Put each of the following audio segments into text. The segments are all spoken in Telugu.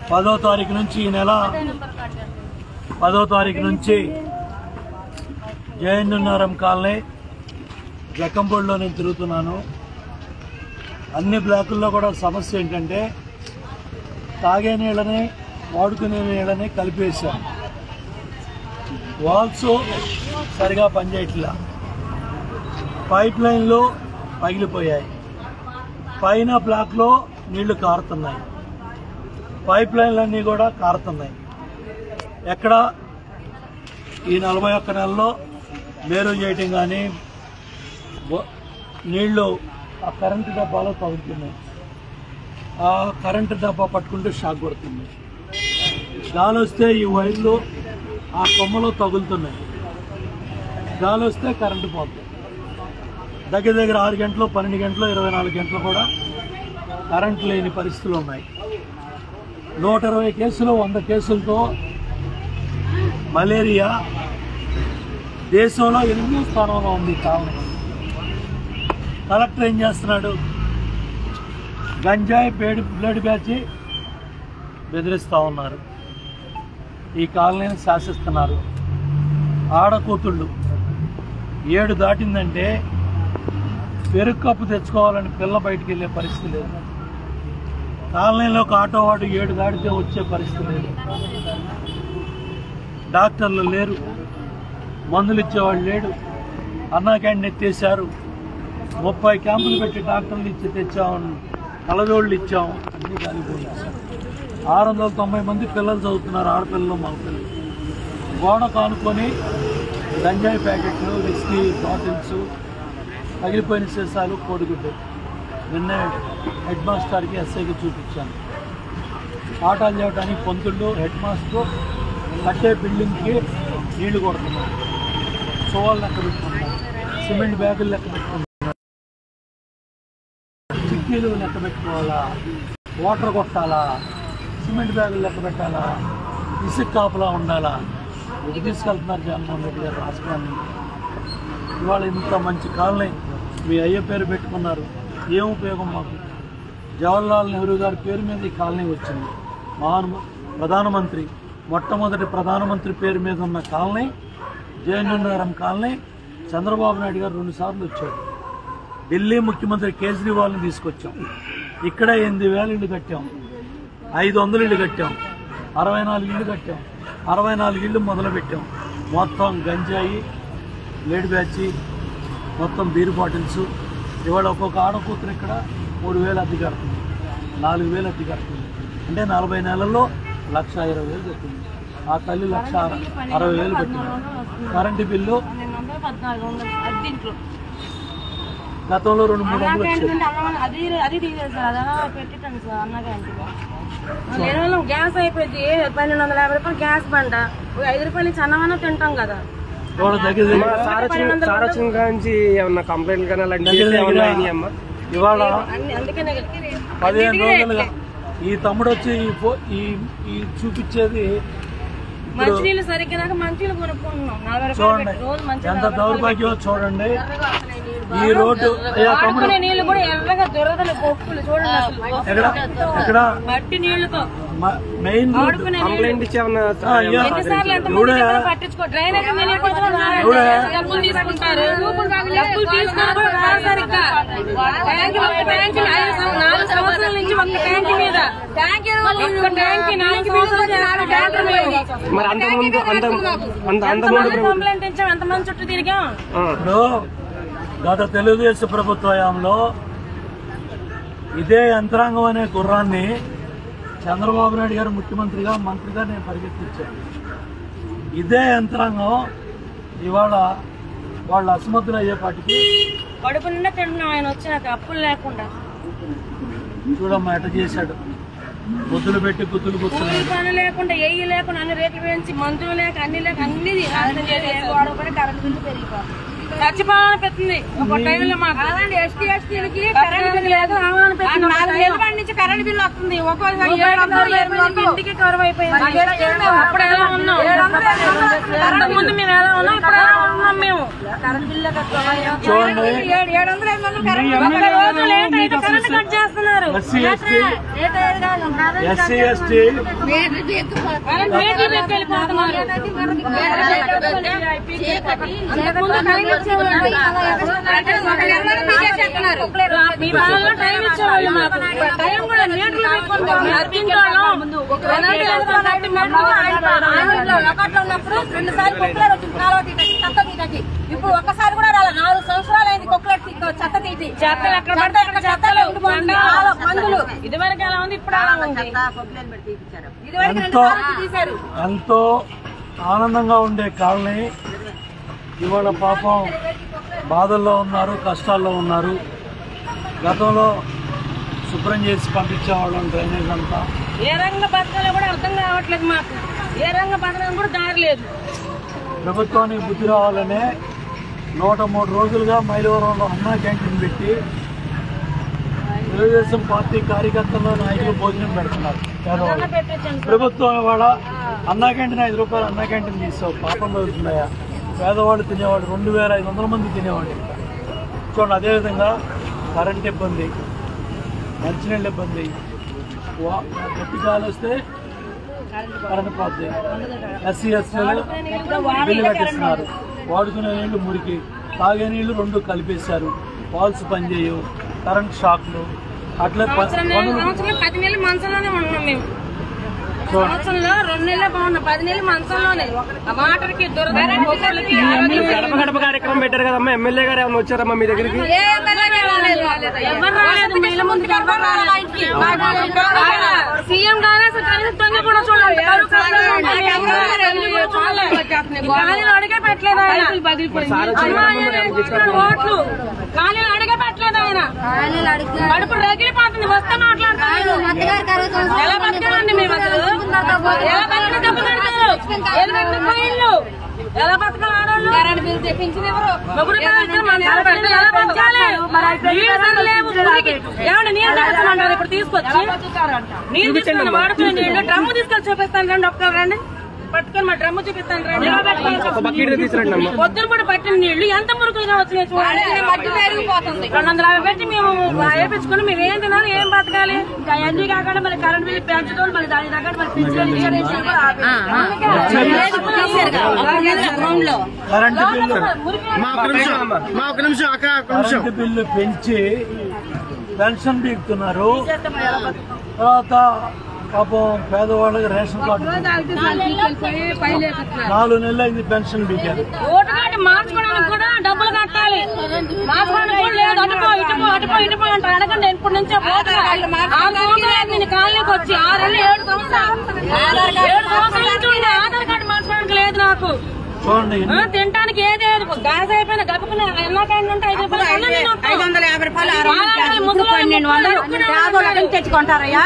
10వ తారీఖు నుంచి ఈ నెల 10వ తారీఖు నుంచి జయన్నరం కాలనీ జక్కంపూడిలో నేను తిరుగుతున్నాను. అన్ని బ్లాకుల్లో కూడా సమస్య ఏంటంటే తాగే నీళ్ళని వాడుకునే నీళ్ళని కలిపేశాం. వాల్స్ సరిగా పనిచేయట్లా, పైప్ లైన్లు పగిలిపోయాయి, పైన బ్లాక్లో నీళ్లు కారుతున్నాయి, పైప్ లైన్లన్నీ కూడా కారుతున్నాయి. ఎక్కడ ఈ 41 నెలల్లో మేరు చేయటం కానీ నీళ్లు ఆ కరెంటు డబ్బాలో తగులుతున్నాయి. ఆ కరెంటు డబ్బా పట్టుకుంటే షాక్ కొడుతుంది. గాలి వస్తే ఈ వైర్లు ఆ కొమ్మలో తగులుతున్నాయి. గాలి వస్తే కరెంటు పోతుంది. దగ్గర 6 గంటలు, 12 గంటలు, 24 గంటలు కూడా కరెంటు లేని పరిస్థితులు ఉన్నాయి. 120 కేసులు, 100 కేసులతో మలేరియా దేశంలో 8వ స్థానంలో ఉంది. కావాలి కలెక్టర్ ఏం చేస్తున్నాడు? గంజాయి బ్లడ్ బ్యాచ్ బెదిరిస్తూ ఉన్నారు. ఈ కాలనీని శాసిస్తున్నారు. ఆడకూతుళ్ళు 7 దాటిందంటే పెరుగు కప్పు తెచ్చుకోవాలని పిల్ల బయటికి వెళ్ళే పరిస్థితి లేదు. కాలనీలో ఒక ఆటో వాడు 7 దాటితే వచ్చే పరిస్థితి లేదు. డాక్టర్లు లేరు, మందులు ఇచ్చేవాళ్ళు లేడు. అన్నా క్యాంటీన్ ఎత్తేసారు. 30 క్యాంపులు పెట్టి డాక్టర్లు ఇచ్చి తెచ్చాము, కలజోళ్ళు ఇచ్చాము, అన్నీ కాలిపోయాయి. 690 మంది పిల్లలు చదువుతున్నారు, ఆడపిల్లలు మగపిల్లలు. గోడ కానుకొని గంజాయి ప్యాకెట్లు, విస్కీ బాటిల్స్, పగిలిపోయిన సీసాలు, కోడిగుడ్డు. నిన్నే హెడ్ మాస్టర్కి, ఎస్ఐకి చూపించాను. పాఠాలు చేయడానికి పంతుళ్ళు, హెడ్ మాస్టర్ కట్టే బిల్డింగ్కి నీళ్లు కొడుతున్నారు. సోవాలు లెక్క పెట్టుకుంటున్నారు, సిమెంట్ బ్యాగులు లెక్క పెట్టుకుంటున్నారు, చిక్కీలు లెక్క పెట్టుకోవాలా, వాటర్ కొట్టాలా, సిమెంట్ బ్యాగులు లెక్క పెట్టాలా, ఇసుక కాపులా ఉండాలా. ఇది తీసుకెళ్తున్నారు జగన్మోహన్ రెడ్డి గారు రాష్ట్రాన్ని. ఇవాళ ఇంత మంచి కాలనీ మీ అయ్య పేరు పెట్టుకున్నారు, ఏం ఉపయోగం మాకు? జవహర్లాల్ నెహ్రూ గారి పేరు మీద ఈ కాలనీ వచ్చింది. ప్రధానమంత్రి, మొట్టమొదటి ప్రధానమంత్రి పేరు మీద ఉన్న కాలనీ జయన్నరం కాలనీ. చంద్రబాబు నాయుడు గారు 2 సార్లు వచ్చాడు. ఢిల్లీ ముఖ్యమంత్రి కేజ్రీవాల్ని తీసుకొచ్చాం. ఇక్కడ 8,000 ఇళ్ళు కట్టాం, 500 ఇళ్ళు కట్టాం, 64 ఇళ్ళు కట్టాం, 64 ఇళ్ళు మొదలుపెట్టాం. మొత్తం గంజాయి, లేడ్ బ్యాచి, మొత్తం బీర్ బాటిల్స్. ఇవాళ ఒక్కొక్క ఆడకూతురు ఇక్కడ 3,000 అద్దె కడుతుంది, 4,000 అద్దె కడుతుంది. అంటే 40 నెలల్లో 1,20,000 కట్టింది. ఆ తల్లి 1,60,000 పెట్టింది. కరెంటు బిల్లు గతంలో 200-300 వచ్చేది. గ్యాస్ అయిపోయింది, 1,250 రూపాయలు గ్యాస్ బండ, 5 రూపాయలు నుంచి అన్నమన్నా తింటాం కదా. కంప్లైంట్ ఇవాళ 15 రోజులుగా ఈ తమ్ముడు వచ్చి ఈ చూపించేది. మంచినీళ్ళు సరిగ్గా మంచినీళ్ళు కొనుక్కుంటున్నాం. చూడండి ఎంత దౌర్భాగ్యం. చూడండి ఈ రోడ్డు నీళ్లు కూడా ఎర్రగా దొరదలు కొక్కులు చూడండి. ఎక్కడ మట్టి నీళ్లతో మెయిన్ ఎన్నిసార్లు పట్టించుకో. డ్రైనేజ్ డబ్బులు తీసుకుంటారు, డబ్బులు తీసుకుని సరిగ్గా 4 సంవత్సరాల నుంచి ఒక ట్యాంక్ మీద కంప్లైంట్ ఇచ్చాం. ఎంతమంది చుట్టూ తిరిగాం. గత తెలుగుదేశం ప్రభుత్వ హయాంలో ఇదే యంత్రాంగం అనే గుర్రాన్ని చంద్రబాబు నాయుడు గారు ముఖ్యమంత్రిగా, మంత్రిగా నేను పరిగెత్తించాను. ఇదే యంత్రాంగం ఇవాళ వాళ్ళు అసమర్థులు అయ్యేపాటికి కడుపు నిండా తింటున్నాం. ఆయన వచ్చినాక అప్పులు లేకుండా చూడమ్మా ఎట్ట చేశాడు. గుద్దులు పెట్టి గుద్దులు కూర్చున్నాడు. పని లేకుండా, ఎయ్యి లేకుండా, అన్ని రేట్లు పెంచి, మందులు లేక, అన్ని లేక, అన్ని కరెంటు బిల్లు పెరిగిపోతుంది. చచ్చిపోవాలనిపిస్తుంది ఒక టైంలో మాకు ఎస్టీ ఎస్టీలకి కరెంట్ బిల్లు లేదు. 4 నెలల నుంచి కరెంట్ బిల్లు వస్తుంది. ఇంటికి కరువు అయిపోయింది. అప్పుడు ఎలా ఉన్నాం, ముందు మేము ఎలా ఉన్నాం, ఇప్పుడు ఎలా ఉన్నాం మేము. కరెంట్ బిల్లు 700 కరెంట్ లేట్ అయితే కరెంట్ కట్ చేస్తున్నారు. ఇప్పుడు ఒక్కసారి కూడా రాలేదు. 4 సంవత్సరాలు అయింది కుక్కలెట్ చెత్త తీసి. ఇదివరకు ఎలా ఉంది, ఇప్పుడు ఎలా ఉంది. ఎంతో ఆనందంగా ఉండే కాలనీ ఇవాళ పాపం బాధల్లో ఉన్నారు, కష్టాల్లో ఉన్నారు. గతంలో శుభ్రం చేసి పంపించేవాళ్ళం డ్రైనేజ్ అంతా. ఏ రంగ బతకాలో కూడా అర్థం కావట్లేదు మాకు. ఏ రంగ బతకడం కూడా దారి లేదు. ప్రభుత్వానికి బుద్ధి రావాలనే 103 రోజులుగా మైలవరంలో అన్నా క్యాంటీన్ పెట్టి తెలుగుదేశం పార్టీ కార్యకర్తలు, నాయకులు భోజనం పెడుతున్నారు. ప్రభుత్వం ఇవాళ అన్నా క్యాంటీన్ 5 రూపాయలు అన్నా క్యాంటీన్ తీసావు. పాపం దొరుకుతున్నాయా? పేదవాళ్ళు తినేవాళ్ళు 2500 మంది తినేవాళ్ళు. చూడండి, అదేవిధంగా కరెంట్ ఇబ్బంది, మంచినీళ్ళ ఇబ్బంది, గట్టి గాలి వస్తే కరెంట్ పోద్ది. ఎస్సీ ఎస్టీలు బిల్లు కట్టిస్తున్నారు. వాడుకునే నీళ్లు మురికి, తాగే నీళ్లు 2 కలిపేశారు. వాల్స్ పనిచేయవు, కరెంట్ షాక్లు. అట్లే 10 నెలలు మంచంలోనే ఉన్నాం మేము. సంవత్సరంలో 2 నెలలే బాగున్నాం, 10 నెలలు మంచంలోనే. వాటర్కి గడప గడప కార్యక్రమం పెట్టారు కదమ్మా. ఎమ్మెల్యే గారు ఏమైనా వచ్చారమ్మా మీ దగ్గరికి? ఎవరు రాలేదు. ఇళ్ళ ముందుకు ఎవరు రాలేదు. సీఎం గారే తొంగి కూడా చూడాలి. ఖాళీలు అడిగే పెట్టలేదు ఆయన. ఓట్లు ఖాళీలు అడిగే పెట్టలేదు ఆయన. కడుపు రగిలిపోతుంది. వస్తే మాట్లాడతారు. ఎలా బతకాలండి మేము అసలు? ఎలా బతికి దెబ్బ పెడతారు? ఎలా బతకాలి ఆడవాళ్ళు? కరెంట్ బిల్లు తెప్పించింది ఎవరు? ఎలా బతకాలి? ఏమంటే నీళ్ళు తాగమంటారు. ఇప్పుడు తీసుకొచ్చి నీళ్ళు తీసుకుని వాడుకునే నీళ్ళు డ్రమ్ము తీసుకొని చూపిస్తాను. రండి ఒక్కరు రండి, పట్టుకొని మా డ్రమ్ము చూపిస్తాను. రండి. పొద్దున కూడా పట్టిన నీళ్లు ఎంత మురుకులుగా వచ్చినాయి చూడండి. మట్టి పెరిగిపోతుంది. 250 పెట్టి మేము వేపించుకుని మేము ఏం తినాలి, ఏం బతకాలి? ఇంకా అన్ని కాకుండా మళ్ళీ కరెంట్ బిల్లు పెంచడం, మళ్ళీ దాని తగ్గట్టు మళ్ళీ కరెంట్ బిల్లు పెంచి పెన్షన్ బీగుతున్నారు. తర్వాత పాపం పేదవాళ్ళకి రేషన్ కార్డు 4 నెలలు అయింది పెన్షన్ బీగారు. ఓటు కార్డు మార్చుకోవడానికి కూడా డబ్బులు కట్టాలి. మార్చుకోవడానికి కూడా లేదు. అటుపో ఇటుపో అటుపో ఇటుపో అంటే అడగండి. ఇప్పటి నుంచే నేను కాలనీకి వచ్చి 7 సంవత్సరాల నుంచి ఆధార్ కార్డు మార్చుకోవడానికి లేదు నాకు. చూడండి, తినడానికి ఏది గ్యాస్ అయిపోయినా గప్పుకుని ఎన్నకాయలు ఉంటే 550 రూపాయలు తెచ్చుకుంటారయ్యా.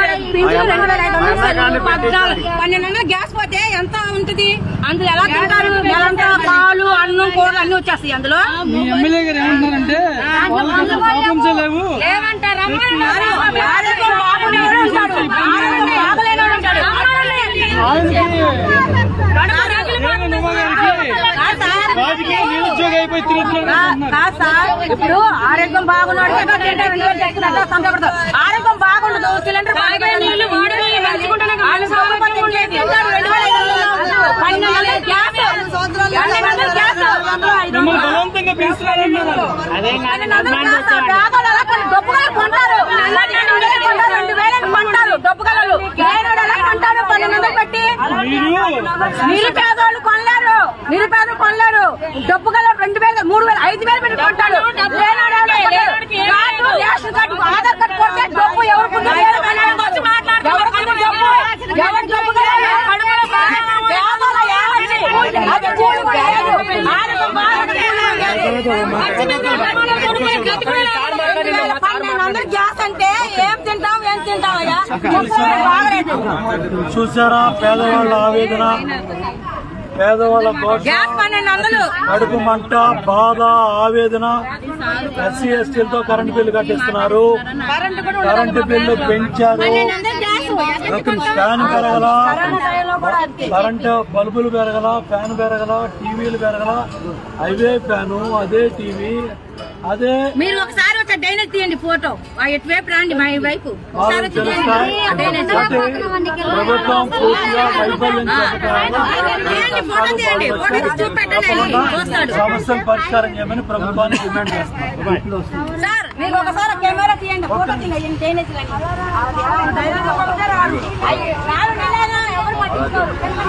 1200 గ్యాస్ పోతే ఎంత ఉంటుంది? అందులో ఎలా తింటారు? నెలంతా పాలు, అన్నం, కూరలు అన్ని వచ్చేస్తాయి అందులో. ఎమ్మెల్యే గారు ఏమంటారంటే లేవంటారు. ఇప్పుడు ఆరోగ్యం బాగున్నాడు, ఆరోగ్యం బాగుండదు. సిలిండర్ కొంటారు. 2000 డబ్బుగలలు కొంటారు. 1200 పెట్టి నిరుపేదోళ్ళు కొనలేరు. నిరుపేదలు కొనలేరు. డబ్బు గల 2000, 3000, 5000 పెట్టి కొంటాడు. రేషన్ కార్డు, ఆధార్ కార్డు కొడితే డబ్బు ఎవరికి గ్యాస్ అంటే ఏం తింటాం, ఏం తింటామయ్యా? చూసారా పేదవాళ్ళ ఆవేదన? పేదవాళ్ళ కోసం గ్యాస్ 1200 కడుపు మంట, బాధ, ఆవేదన. ఎస్సీ ఎస్టీలతో కరెంటు బిల్లు కట్టిస్తున్నారు, కరెంటు బిల్లు పెంచారు, ఫ్యాన్ పెరగల, కరెంటు బల్బులు పెరగల, ఫ్యాన్ పెరగల, టీవీలు పెరగల. అవే ఫ్యాను, అదే టీవీ, అదే. మీరు ఒకసారి వచ్చి డైనెట్ తీయండి ఫోటో, ఎటువైపు రండి మా వైపు ప్రభుత్వం పూర్తిగా వైఫల్యం సమస్యలు పరిష్కారం చేయమని ప్రభుత్వాన్ని డిమాండ్ చేస్తున్నారు. సార్ మీరు ఒకసారి కెమెరా తీయండి, ఫోటో తీయండి, డైనెట్ ఎవరు పట్టించుకోరు.